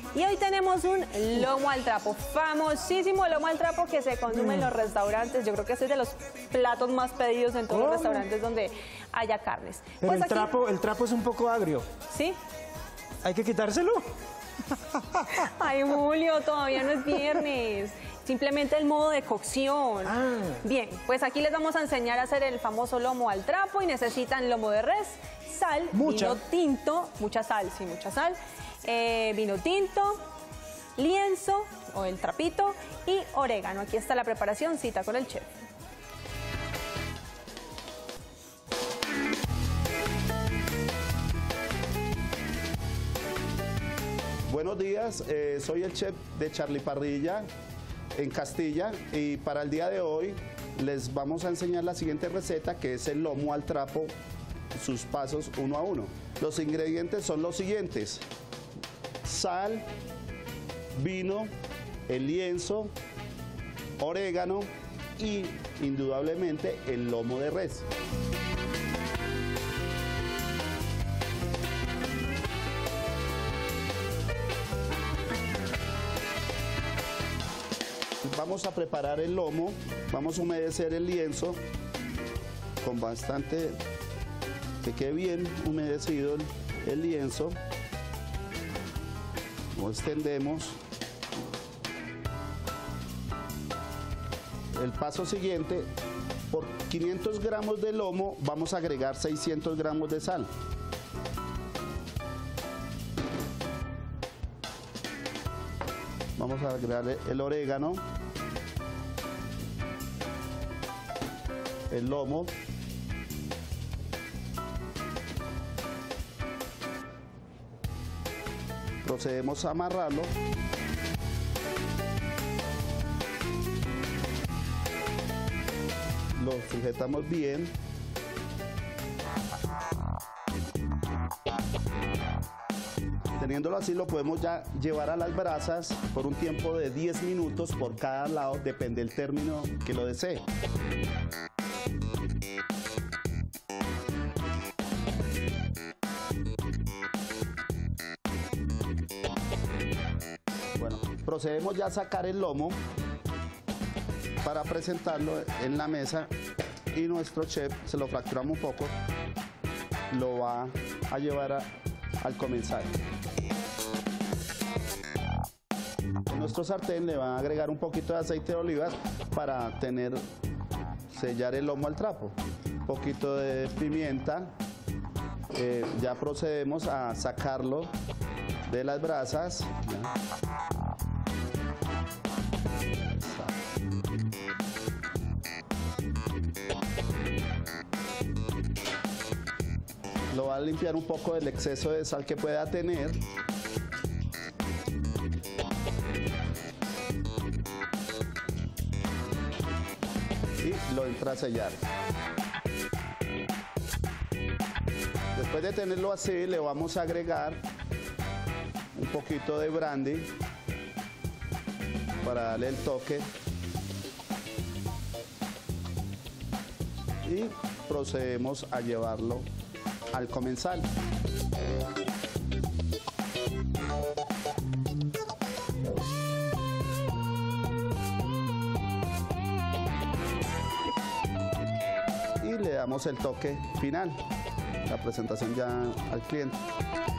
Y hoy tenemos un lomo al trapo, famosísimo lomo al trapo que se consume en los restaurantes. Yo creo que ese es de los platos más pedidos en todos los restaurantes donde haya carnes. Pero Pues el trapo es un poco agrio. ¿Sí? ¿Hay que quitárselo? Ay, Julio, todavía no es viernes. Simplemente el modo de cocción. Bien, pues aquí les vamos a enseñar a hacer el famoso lomo al trapo y necesitan lomo de res, sal, vino tinto, mucha sal, sí, mucha sal, vino tinto, lienzo o el trapito y orégano. Aquí está la preparación, cita con el chef. Buenos días, soy el chef de Charly Parrilla en Castilla y para el día de hoy les vamos a enseñar la siguiente receta, que es el lomo al trapo, sus pasos uno a uno. Los ingredientes son los siguientes: sal, vino, el lienzo, orégano y indudablemente el lomo de res. Vamos a preparar el lomo, vamos a humedecer el lienzo con bastante, que quede bien humedecido el lienzo. Lo extendemos. El paso siguiente, por 500 gramos de lomo vamos a agregar 600 gramos de sal. Vamos a agregar el orégano, el lomo, procedemos a amarrarlo, lo sujetamos bien. Teniéndolo así, lo podemos ya llevar a las brasas por un tiempo de 10 minutos por cada lado, depende del término que lo desee. Bueno, procedemos ya a sacar el lomo para presentarlo en la mesa y nuestro chef, se lo fracturamos un poco, lo va a llevar al comensal. En nuestro sartén le van a agregar un poquito de aceite de olivas para sellar el lomo al trapo. Un poquito de pimienta. Ya procedemos a sacarlo de las brasas. Lo va a limpiar un poco del exceso de sal que pueda tener. Y lo entra a sellar. Después de tenerlo así, le vamos a agregar un poquito de brandy para darle el toque. Y procedemos a llevarlo al comensal. Y le damos el toque final, la presentación ya al cliente.